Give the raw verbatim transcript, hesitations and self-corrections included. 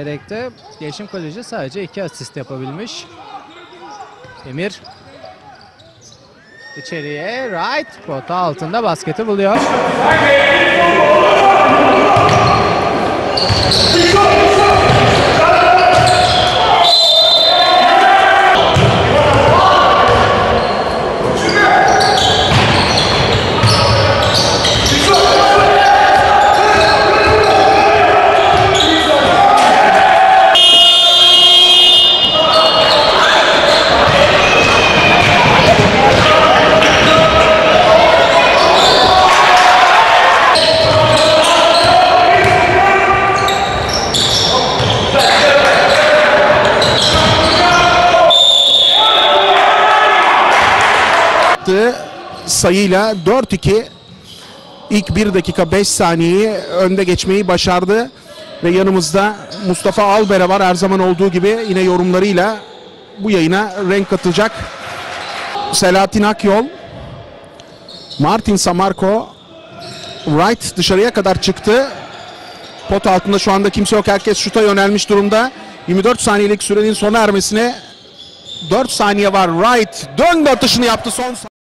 çeyrekte Gelişim Koleji sadece iki asist yapabilmiş. Emir içeriye, right, pota altında basketi buluyor. Sayıyla dört iki ilk bir dakika beş saniyeyi önde geçmeyi başardı ve yanımızda Mustafa Albere var, her zaman olduğu gibi yine yorumlarıyla bu yayına renk katacak. Selahattin Akyol, Martin Samarko, Wright dışarıya kadar çıktı. Pot altında şu anda kimse yok, herkes şuta yönelmiş durumda. yirmi dört saniyelik sürenin sona ermesine dört saniye var. Wright döndü, atışını yaptı son